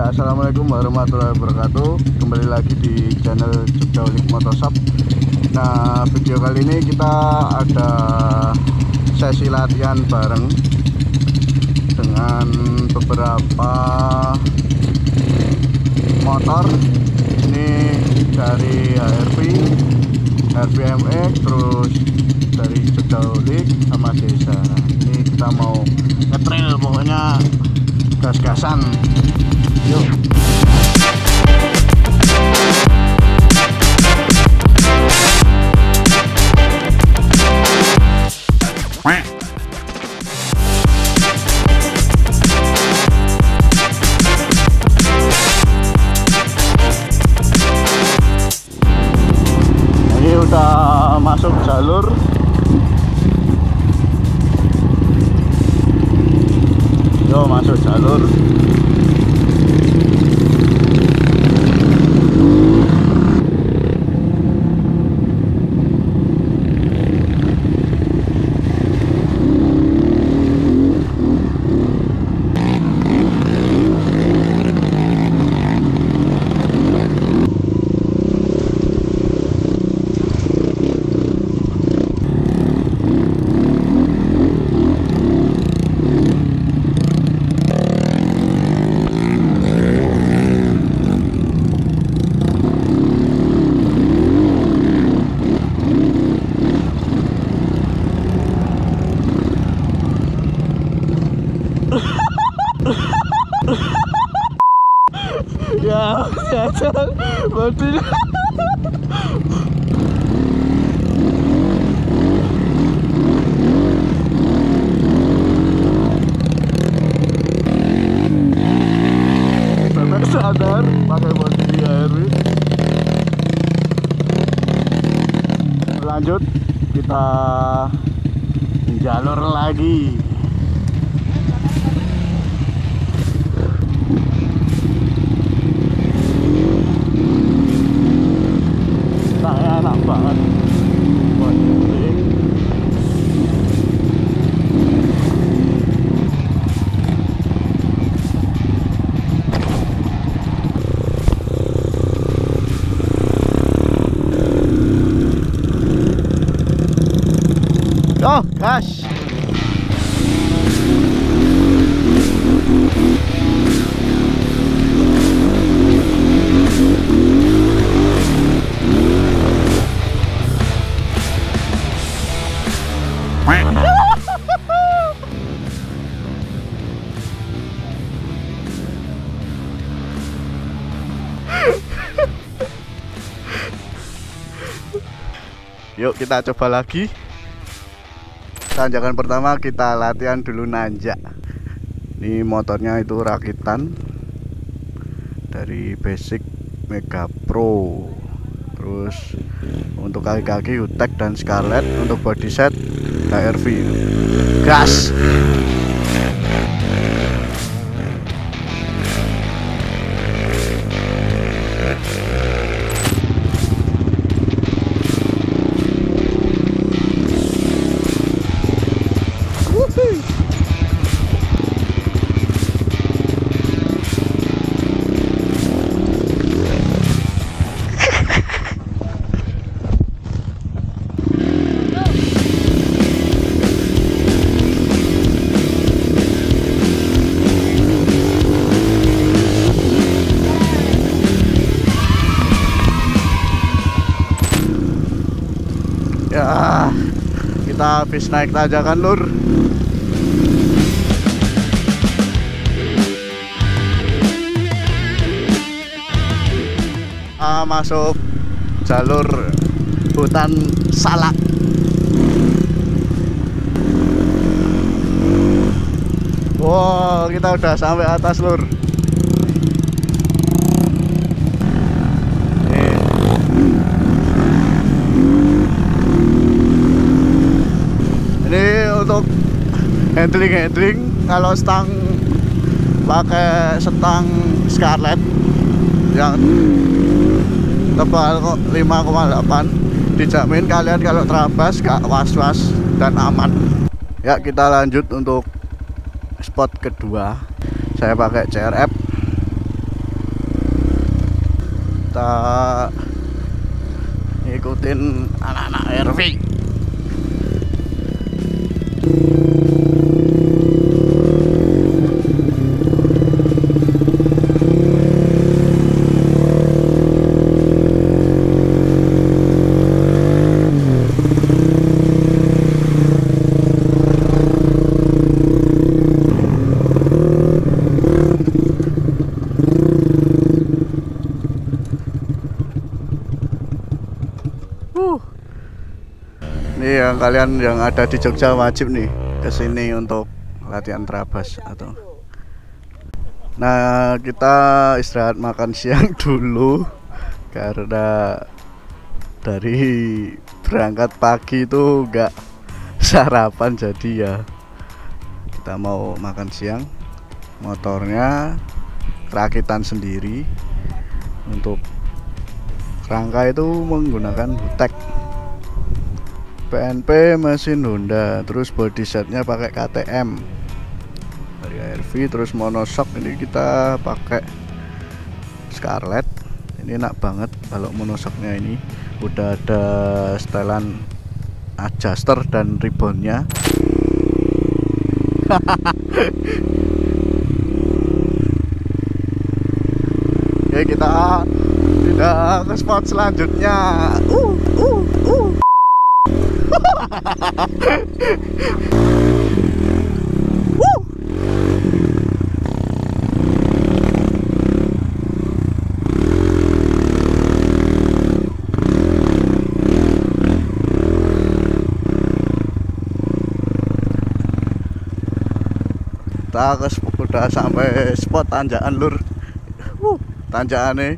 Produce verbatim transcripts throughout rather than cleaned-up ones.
Assalamualaikum warahmatullahi wabarakatuh. Kembali lagi di channel Jogjaulik Motorshop. Nah, video kali ini kita ada sesi latihan bareng dengan beberapa motor. Ini dari H R V, H R V M X, terus dari Jogjaulik sama Desa. Ini kita mau ngetrail, pokoknya gas-gasan. Yuk. Ini udah masuk jalur. Yo, masuk jalur. Ya, ya, berarti sampai sadar pakai bodi di H R V. Lanjut, kita jalur lagi. Enak banget buat syuting. Yo, gas. Yuk kita coba lagi. Tanjakan pertama kita latihan dulu nanjak. Ini motornya itu rakitan dari Basic Mega Pro. Terus untuk kaki-kaki Utek dan Scarlett, untuk body set H R V. Gas. Ya, kita habis naik tanjakan lur. Kita masuk jalur hutan salak. Wow, kita udah sampai atas lur. Untuk handling-handling, kalau stang pakai stang Scarlett yang tebal kok lima koma delapan, dijamin kalian kalau terabas gak was-was dan aman. Ya, kita lanjut untuk spot kedua. Saya pakai C R F Kita ngikutin anak-anak R V. Ini yang kalian yang ada di Jogja wajib nih kesini untuk latihan terabas atau. Nah, kita istirahat makan siang dulu karena dari berangkat pagi itu enggak sarapan, jadi ya kita mau makan siang. Motornya rakitan sendiri, untuk rangka itu menggunakan Butek. P N P mesin Honda, terus body setnya pakai K T M dari R V, terus monoshock ini kita pakai Scarlett. Ini enak banget kalau monoshocknya, ini udah ada setelan adjuster dan ribbonnya. Oke, kita pindah ke spot selanjutnya. Uh, uh, uh. Woo! Kita ke udah sampai spot tanjakan lur. Wuh, tanjakannya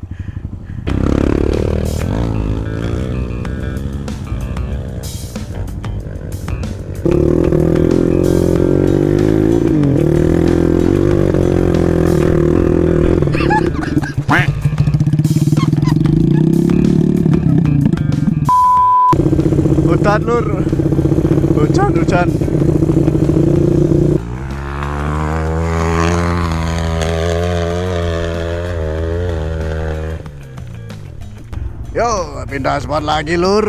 hujan lur, hujan-hujan. Yo, pindah spot lagi lur.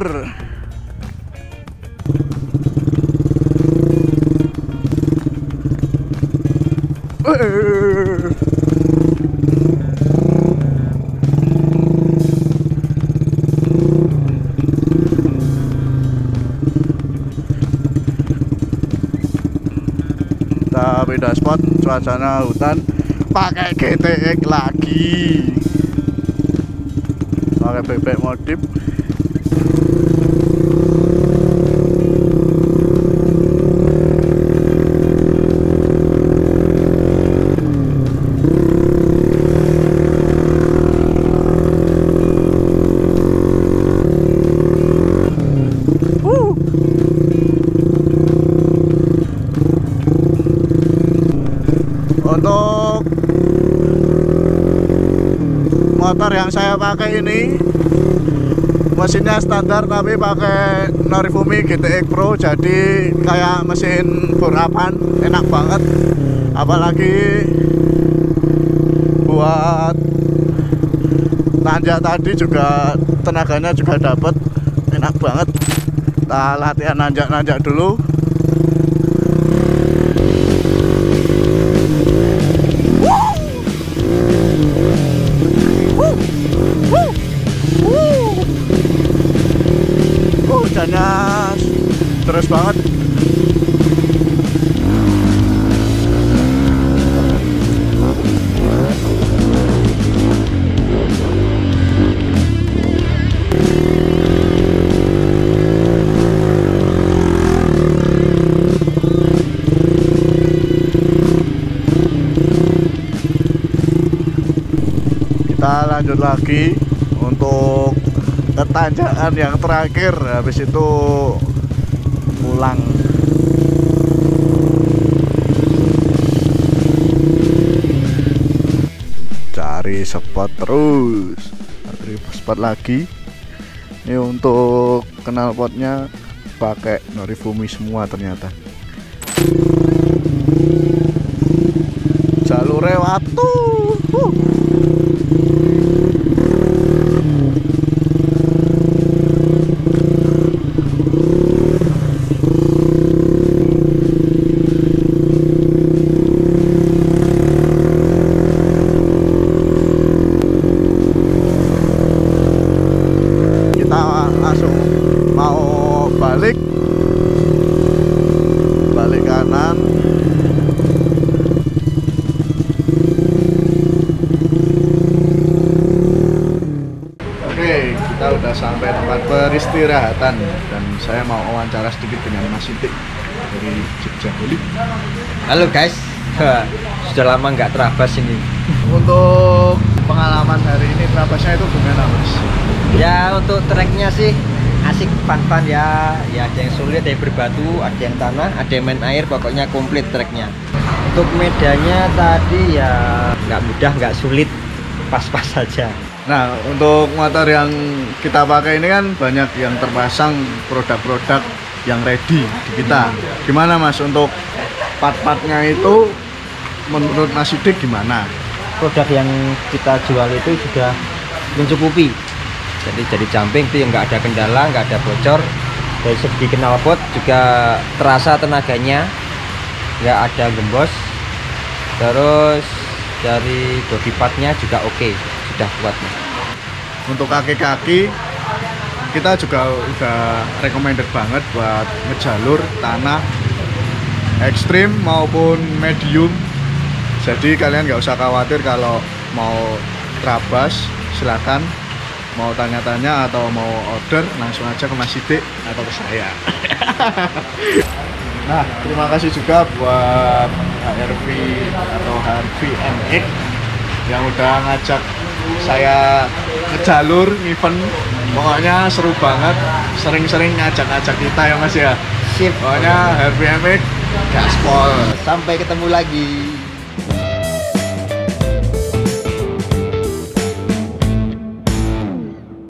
Kita beda spot, cuacanya hutan, pakai G T X lagi, pakai bebek modif. Untuk motor yang saya pakai ini mesinnya standar tapi pakai Norifumi G T X Pro, jadi kayak mesin bor-apan, enak banget. Apalagi buat nanjak tadi juga tenaganya juga dapet, enak banget. Kita latihan nanjak-nanjak dulu. Hujannya terus banget. Kita lanjut lagi untuk ketanjakan yang terakhir, habis itu pulang. Cari spot terus, cari spot lagi. Ini untuk knalpotnya pakai Norifumi semua ternyata. Jalur Rewatu. Uh. sampai tempat peristirahatan dan saya mau wawancara sedikit dengan Mas Sidik dari Jogja Heli. Halo guys, sudah lama nggak terabas ini. Untuk pengalaman hari ini terabasnya itu gimana Mas? Ya untuk treknya sih asik, fun-fun ya. Ya ada yang sulit, ada yang berbatu, ada yang tanah, ada yang main air, pokoknya komplit treknya. Untuk medannya tadi ya nggak mudah, nggak sulit, pas-pas saja. Nah, untuk motor yang kita pakai ini kan banyak yang terpasang produk-produk yang ready di kita. Gimana Mas untuk part-partnya itu menurut Mas Sidik gimana? Produk yang kita jual itu sudah mencukupi. Jadi jadi jumping itu yang nggak ada kendala, nggak ada bocor. Dari segi knalpot juga terasa tenaganya, nggak ada gembos. Terus dari body partnya juga oke, sudah kuat. Untuk kaki-kaki kita juga udah recommended banget buat ngejalur tanah ekstrim maupun medium. Jadi kalian nggak usah khawatir kalau mau trabas, silakan mau tanya-tanya atau mau order langsung aja ke Mas Sidik atau ke saya. Nah, terima kasih juga buat H R V atau H R V M X yang udah ngajak saya ngejalur event. Pokoknya seru banget, sering-sering ngajak-ngajak kita ya Mas ya. Sip. Pokoknya H R V M X gaspol. Sampai ketemu lagi.